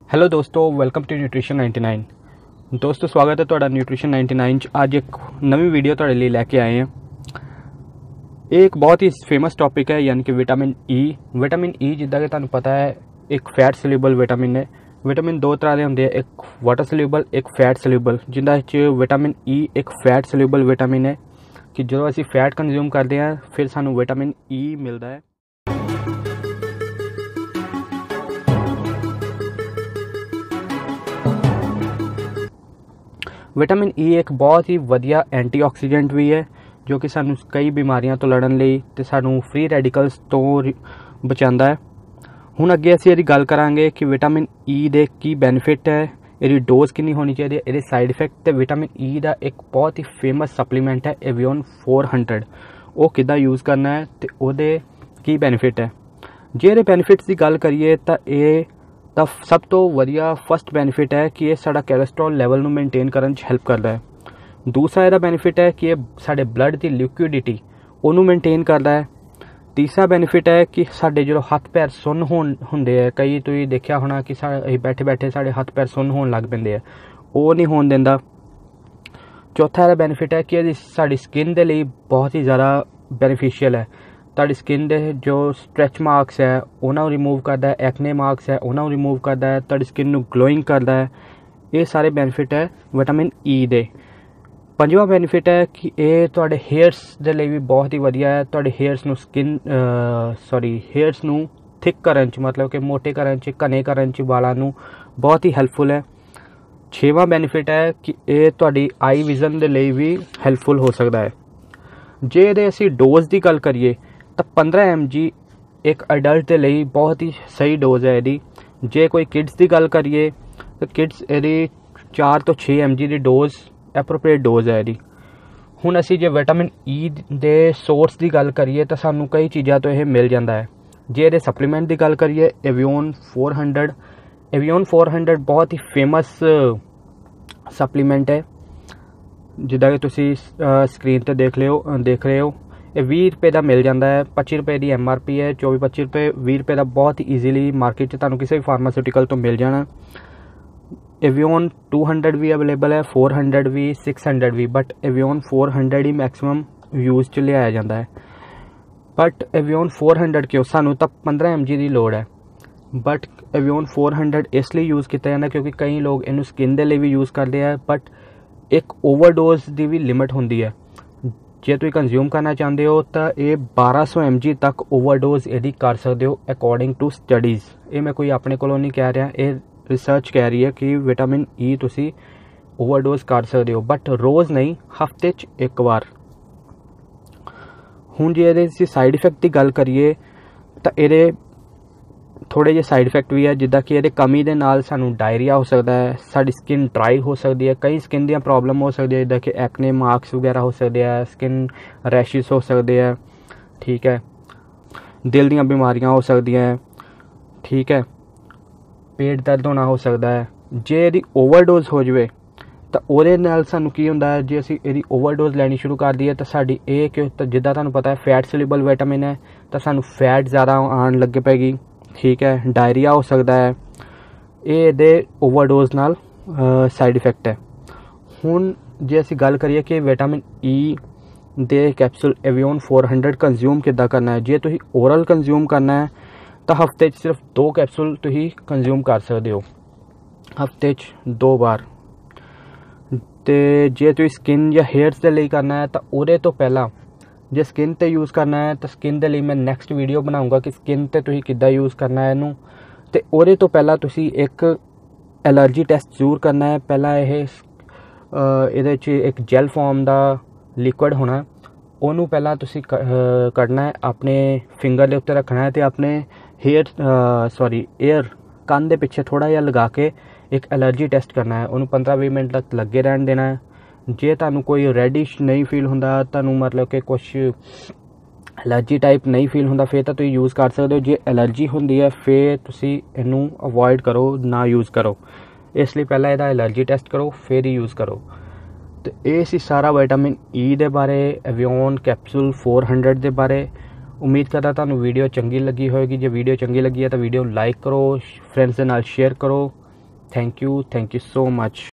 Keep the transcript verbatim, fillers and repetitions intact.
Hello दोस्तों, welcome to nutrition ninety nine. दोस्तों स्वागत है तुहाडा न्यूट्रिशन नाइन्टी नाइन च। अज एक नवी वीडियो तुहाडे लिए लैके आए हैं। एक बहुत ही फेमस टॉपिक है, यानी कि विटामिन ई। विटामिन ई जिद्दां कि तुहानूं पता है एक फैट सोल्यूबल विटामिन है। विटामिन दो तरह के होंदे हैं, एक वाटर सोल्यूबल, एक फैट सोल्यूबल। जिंदा विच विटामिन ई एक फैट सोल्यूबल विटामिन है कि जो असीं फैट कंज्यूम करते हैं फिर सानूं विटामिन ई मिलता है। विटामिन ई एक बहुत ही वधिया एंटीऑक्सीडेंट भी है जो कि सानू कई बीमारियां तो लड़न लई ते सानू फ्री रेडिकल्स तो बचांदा है। हुण अगे असीं इहदी गल करांगे कि विटामिन ई दे की बेनीफिट है, इहदी डोज कितनी होनी चाहिए, इहदे साइड इफेक्ट ते विटामिन ई दा एक बहुत ही फेमस सप्लीमेंट है एवियन फोर हंड्रेड, वो किद्दां यूज़ करना है ते ओहदे की बेनीफिट है। जे इहदे बेनीफिट्स की गल करिए तां इह ਤਾਂ सब तो वधिया फस्ट बेनीफिट है कि ये साडा कैलेस्ट्रॉल लैवल ਨੂੰ मेनटेन करन च हेल्प करता है। दूसरा ਇਹਦਾ बेनीफिट है कि ये साडे ब्लड की लिक्विडिटी ਉਹਨੂੰ मेनटेन करता है। तीसरा बेनीफिट है कि साडे जो हत्थ पैर सुन्न होण ਹੁੰਦੇ है, कई ਤੁਸੀਂ देखिया होना कि बैठे बैठे साडे हत्थ पैर सुन्न होण लग पैंदे है, ਉਹ नहीं होण ਦਿੰਦਾ। चौथा ਇਹਦਾ बेनीफिट है कि ਇਹ ਸਾਡੀ स्किन ਦੇ ਲਈ बहुत ही ज़्यादा बेनीफिशियल है। ਤੁਹਾਡੀ स्किन ਦੇ जो स्ट्रैच मार्क्स है उन्होंने रिमूव करता है, एक्ने मार्क्स है उन्होंने रिमूव करता है, ਤੁਹਾਡੀ स्किन ਨੂੰ ग्लोइंग करता है। ये सारे बेनीफिट है विटामिन ई दे। पंजवां बेनीफिट है कि ये ਤੁਹਾਡੇ हेयर्स ਦੇ ਲਈ भी बहुत ही वधिया है। ਤੁਹਾਡੇ हेयर्स ਨੂੰ स्किन सॉरी हेयर्स ਨੂੰ थिक करन च, मतलब कि मोटे करन च, घने करन च, वालों ਨੂੰ बहुत ही हैल्पफुल है। छेवां बेनीफिट है कि ये ਤੁਹਾਡੀ आई विजन ਦੇ ਲਈ भी हैल्पफुल हो सकता है। जे ਇਹਦੇ ਅਸੀਂ डोज की गल करिए तो पंद्रह एम जी एक अडल्ट के लिए बहुत ही सही डोज है यदि। जे कोई किड्स की गल करिए तो किड्स यदि चार तो छे एम जी की डोज एप्रोप्रिएट डोज है यदि। हुण असी जे विटामिन ई दे सोर्स की गल करिए तो सानू कई चीज़ों तो यह मिल जाता है। जे ये सप्लीमेंट की गल करिए Evion four hundred, Evion four hundred बहुत ही फेमस सप्लीमेंट है जिदा कि तुसी स्क्रीन पर देख लियो देख रहे हो। ये भी रुपये का मिल जाता है, पच्ची रुपये की एम आर पी है, चौबी पच्ची रुपये भी रुपये का बहुत ही ईजीली मार्केट से तुहानूं किसी भी फार्मास्यूटिकल तो मिल जाना। एवियन टू हंड्रेड भी अवेलेबल है, फोर हंड्रेड भी, सिक्स हंड्रेड भी, बट एवियन फोर हंड्रेड ही मैक्सिमम यूज़ च लिया जाता है। बट एवियन फोर हंड्रेड क्यों सानूं तो पंद्रह एम जी की लोड़ है, बट एवियन फोर हंड्रेड इसलिए यूज़ किया जाता क्योंकि कई लोग इनू स्किन के लिए भी यूज़ करते हैं, बट एक ओवरडोज की भी लिमिट होंदी है। जे तुम कंज्यूम करना चाहते हो तो ये बारह सौ एम जी तक ओवरडोज यदि कर सकते हो अकॉर्डिंग टू स्टडीज़। ये मैं कोई अपने को नहीं कह रहा, ये रिसर्च कह रही है कि विटामिन ई तुसी ओवरडोज कर सकते हो, बट रोज़ नहीं, हफ्ते च एक बार। हुण जे ये साइड इफेक्ट की गल करिए तो ये थोड़े जे साइड इफेक्ट भी है, जिद्दां कि ये कमी के नाल सानू डायरिया हो सकता है, साडी स्किन ड्राई हो सकती है, कई स्किन दी प्रॉब्लम हो सकती है जिद्दां कि एक्ने मार्क्स वगैरह हो सकते हैं, स्किन रैशिस हो सकते हैं, ठीक है, दिल दी बीमारियां हो सकती हैं, ठीक है, पेट दर्द होना हो सकता है। जे इहदी ओवरडोज हो जाए तो ਉਹਦੇ ਨਾਲ ਸਾਨੂੰ ਕੀ ਹੁੰਦਾ है, जे ਅਸੀਂ ਇਹਦੀ ओवरडोज ਲੈਣੀ शुरू कर दी है तो साडी ਇਹ कि जिद्दां ਤੁਹਾਨੂੰ पता है फैट सोल्यूबल विटामिन है तो सानू फैट ज़्यादा आन लग पैगी, ठीक है, डायरिया हो सकता है। ये दे ओवरडोज नाल साइड इफेक्ट है। हुण जे असी गल करिए कि विटामिन ई दे capsule Evion four hundred consume किद्दां करना है। जे तुसीं ओरल कंज्यूम करना है तो हफ्ते सिर्फ दो कैप्सूल तुसीं कंज्यूम कर सकते हो, हफ्ते दो बार। तो जे तुसीं स्किन या हेयर्स के लिए करना है तो उहदे तो पहला जे स्किन ते यूज़ करना है तो स्किन के लिए मैं नैक्सट वीडियो बनाऊँगा कि स्किन ते तुसीं किद्दां यूज़ करना है इनू। तो उहदे तो पहला तुसीं एक एलर्जी टेस्ट जरूर करना है। पहला यह इहदे च एक जैल फॉर्म का लिक्विड होना, ਉਹਨੂੰ ਪਹਿਲਾਂ ਤੁਸੀਂ ਕੱਢਣਾ है, अपने फिंगर के उत्ते रखना है तो अपने हेयर सॉरी एयर ਕੰਨ ਦੇ ਪਿੱਛੇ थोड़ा ਜਿਹਾ लगा के एक एलर्जी टेस्ट करना है। ਉਹਨੂੰ पंद्रह बीस मिनट तक लगे रहन देना है। जे तुहानूं कोई रैडिश नहीं फील हुंदा, तुहानूं मतलब कि कुछ एलर्जी टाइप नहीं फील हुंदा, फिर तो तुसीं यूज़ कर सकते हो। जे एलर्जी हुंदी है फिर तुसीं इहनूं अवॉइड करो, ना यूज़ करो। इसलिए पहला इहदा एलर्जी टेस्ट करो फिर ही यूज़ करो। तो ये सी सारा विटामिन ई दे बारे, एवियन कैप्सूल फोर हंड्रेड दे बारे। उम्मीद करता तुहानूं वीडियो चंगी लगी होएगी। जे वीडियो चंगी लगी है तो वीडियो लाइक करो, फ्रेंड्स दे नाल शेयर करो thank you thank you so much.